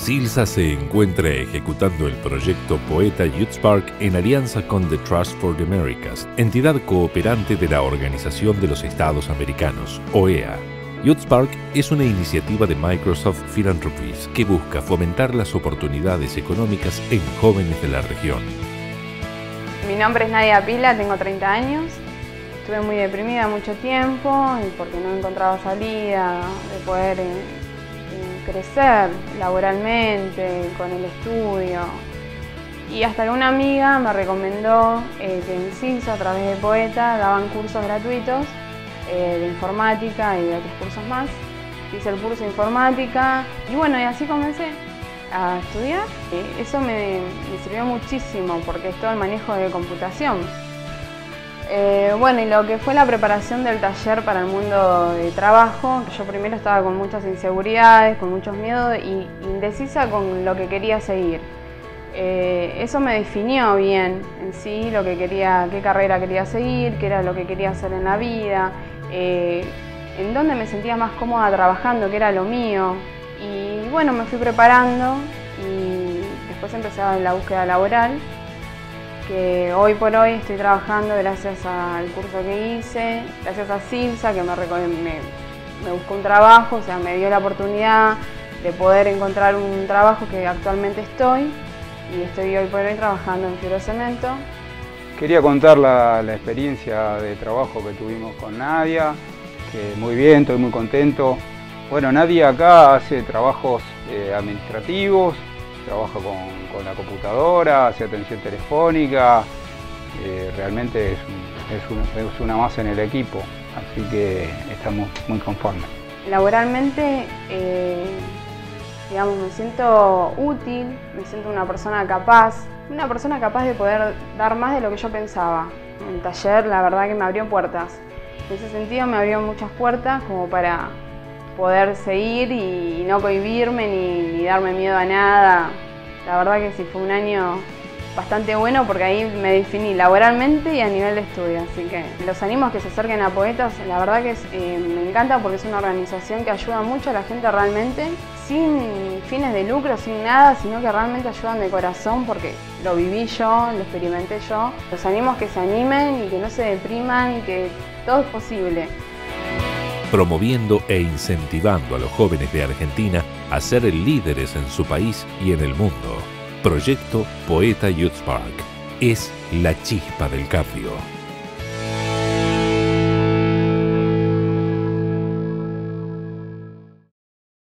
Silsa se encuentra ejecutando el proyecto Poeta Youth Spark en alianza con The Trust for the Americas, entidad cooperante de la Organización de los Estados Americanos, OEA. Youth Spark es una iniciativa de Microsoft Philanthropies que busca fomentar las oportunidades económicas en jóvenes de la región. Mi nombre es Nadia Pila, tengo 30 años. Estuve muy deprimida mucho tiempo porque no encontraba salida de poder crecer laboralmente, con el estudio. Y hasta que una amiga me recomendó que en Silsa, a través de Poeta, daban cursos gratuitos de informática y de otros cursos más. Hice el curso de informática y bueno, y así comencé a estudiar. Eso me sirvió muchísimo porque es todo el manejo de computación. Bueno, y lo que fue la preparación del taller para el mundo de trabajo, yo primero estaba con muchas inseguridades, con muchos miedos y indecisa con lo que quería seguir. Eso me definió bien en sí, lo que quería, qué carrera quería seguir, qué era lo que quería hacer en la vida, en dónde me sentía más cómoda trabajando, qué era lo mío. Y bueno, me fui preparando y después empecé la búsqueda laboral, que hoy por hoy estoy trabajando gracias al curso que hice, gracias a Silsa que me buscó un trabajo, o sea, me dio la oportunidad de poder encontrar un trabajo que actualmente estoy y estoy hoy por hoy trabajando en Fibrocemento. Quería contar la experiencia de trabajo que tuvimos con Nadia, que muy bien, estoy muy contento. Bueno, Nadia acá hace trabajos administrativos, trabaja con la computadora, hace atención telefónica, realmente es una más en el equipo, así que estamos muy conformes. Laboralmente, digamos, me siento útil, me siento una persona capaz de poder dar más de lo que yo pensaba. El taller, la verdad que me abrió puertas. En ese sentido me abrió muchas puertas como para poder seguir y no cohibirme ni darme miedo a nada. La verdad que sí, fue un año bastante bueno porque ahí me definí laboralmente y a nivel de estudio. Así que los animo a que se acerquen a Poetas, la verdad que me encanta porque es una organización que ayuda mucho a la gente realmente, sin fines de lucro, sin nada, sino que realmente ayudan de corazón porque lo viví yo, lo experimenté yo. Los animo a que se animen y que no se depriman, que todo es posible. Promoviendo e incentivando a los jóvenes de Argentina a ser líderes en su país y en el mundo. Proyecto Poeta Youth Spark es la chispa del cambio.